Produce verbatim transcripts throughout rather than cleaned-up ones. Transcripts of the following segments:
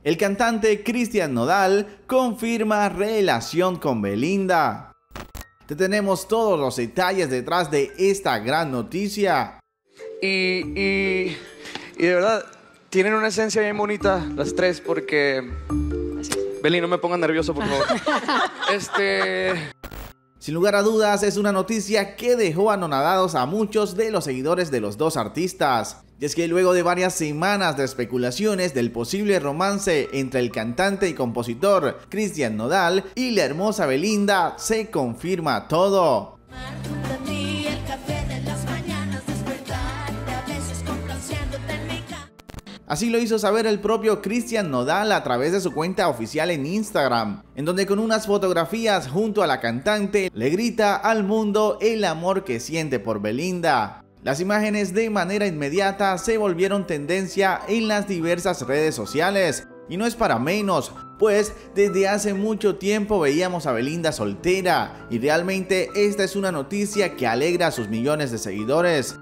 El cantante Cristian Nodal confirma relación con Belinda. Te tenemos todos los detalles detrás de esta gran noticia. Y, y, y de verdad, tienen una esencia bien bonita las tres porque... Beli, no me pongas nervioso, por favor. este... Sin lugar a dudas, es una noticia que dejó anonadados a muchos de los seguidores de los dos artistas. Y es que luego de varias semanas de especulaciones del posible romance entre el cantante y compositor Cristian Nodal y la hermosa Belinda, se confirma todo. Así lo hizo saber el propio Cristian Nodal a través de su cuenta oficial en Instagram, en donde con unas fotografías junto a la cantante le grita al mundo el amor que siente por Belinda. Las imágenes de manera inmediata se volvieron tendencia en las diversas redes sociales, y no es para menos, pues desde hace mucho tiempo veíamos a Belinda soltera, y realmente esta es una noticia que alegra a sus millones de seguidores.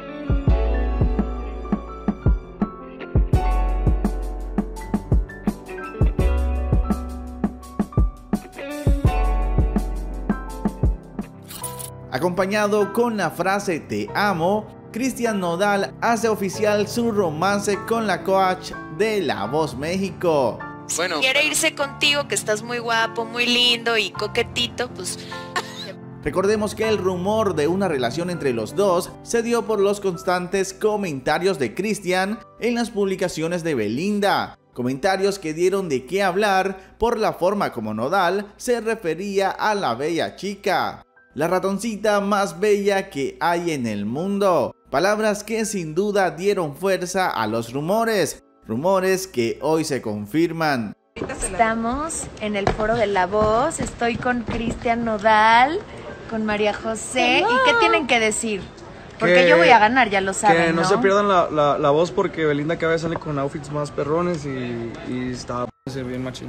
Acompañado con la frase "te amo", Cristian Nodal hace oficial su romance con la coach de La Voz México. Bueno, si quiere irse contigo, que estás muy guapo, muy lindo y coquetito, pues... Recordemos que el rumor de una relación entre los dos se dio por los constantes comentarios de Cristian en las publicaciones de Belinda. Comentarios que dieron de qué hablar por la forma como Nodal se refería a la bella chica. La ratoncita más bella que hay en el mundo. Palabras que sin duda dieron fuerza a los rumores. Rumores que hoy se confirman. Estamos en el foro de La Voz. Estoy con Cristian Nodal, con María José. ¿Y qué tienen que decir? Porque que, yo voy a ganar, ya lo saben, Que no, ¿no? se pierdan la, la, la voz porque Belinda cada vez sale con outfits más perrones y, y está bien machín.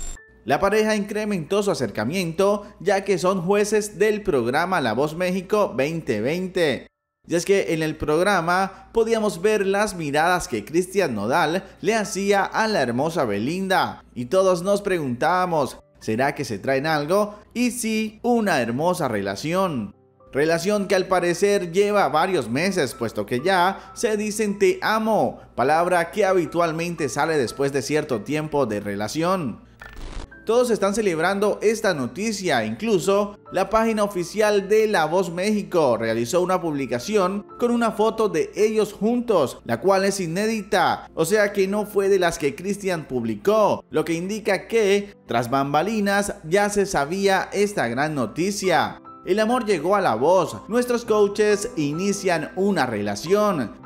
La pareja incrementó su acercamiento ya que son jueces del programa La Voz México veinte veinte. Y es que en el programa podíamos ver las miradas que Cristian Nodal le hacía a la hermosa Belinda. Y todos nos preguntábamos, ¿será que se traen algo? Y sí, una hermosa relación. Relación que al parecer lleva varios meses, puesto que ya se dicen "te amo", palabra que habitualmente sale después de cierto tiempo de relación. Todos están celebrando esta noticia, incluso la página oficial de La Voz México realizó una publicación con una foto de ellos juntos, la cual es inédita, o sea que no fue de las que Cristian publicó, lo que indica que, tras bambalinas, ya se sabía esta gran noticia. El amor llegó a La Voz, nuestros coaches inician una relación.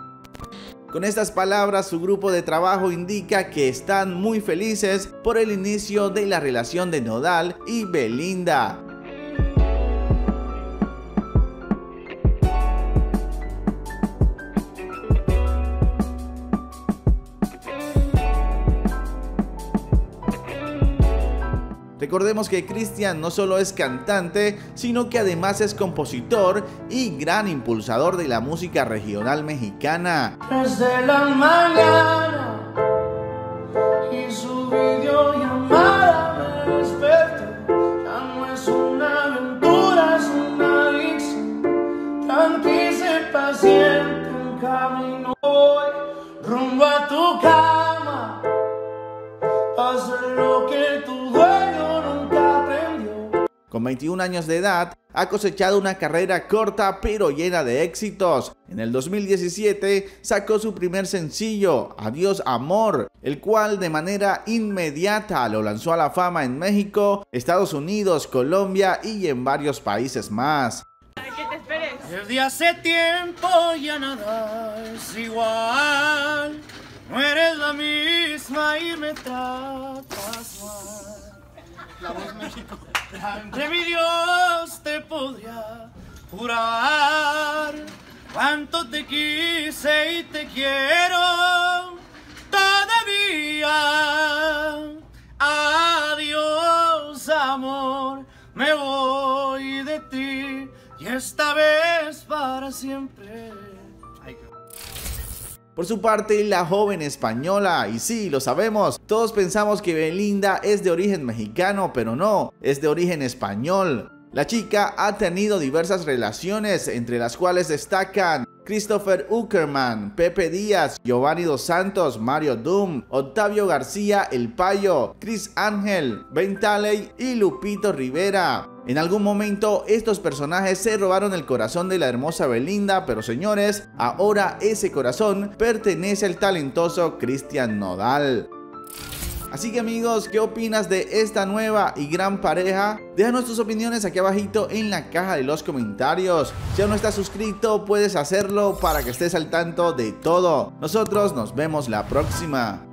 Con estas palabras, su grupo de trabajo indica que están muy felices por el inicio de la relación de Nodal y Belinda. Recordemos que Cristian no solo es cantante, sino que además es compositor y gran impulsador de la música regional mexicana. Desde la mañana y su videollamada me despertó. Ya no es una aventura, es una adicción. Tranquila y paciente, un camino voy rumbo a tu cama. Pase lo que tu dueño nunca aprendió. Con veintiún años de edad, ha cosechado una carrera corta pero llena de éxitos. En el dos mil diecisiete sacó su primer sencillo, Adiós Amor, el cual de manera inmediata lo lanzó a la fama en México, Estados Unidos, Colombia y en varios países más. Desde hace tiempo ya nada es igual. No eres la misma y me tratas mal. La Voz México. Ante mi Dios te podría jurar cuánto te quise y te quiero todavía. Adiós, amor, me voy de ti y esta vez para siempre. Por su parte, la joven española, y sí, lo sabemos, todos pensamos que Belinda es de origen mexicano, pero no, es de origen español. La chica ha tenido diversas relaciones, entre las cuales destacan Christopher Uckerman, Pepe Díaz, Giovanni Dos Santos, Mario Doom, Octavio García El Payo, Chris Ángel, Ben Talley y Lupito Rivera. En algún momento estos personajes se robaron el corazón de la hermosa Belinda, pero señores, ahora ese corazón pertenece al talentoso Cristian Nodal. Así que amigos, ¿qué opinas de esta nueva y gran pareja? Déjanos tus opiniones aquí abajito en la caja de los comentarios. Si aún no estás suscrito, puedes hacerlo para que estés al tanto de todo. Nosotros nos vemos la próxima.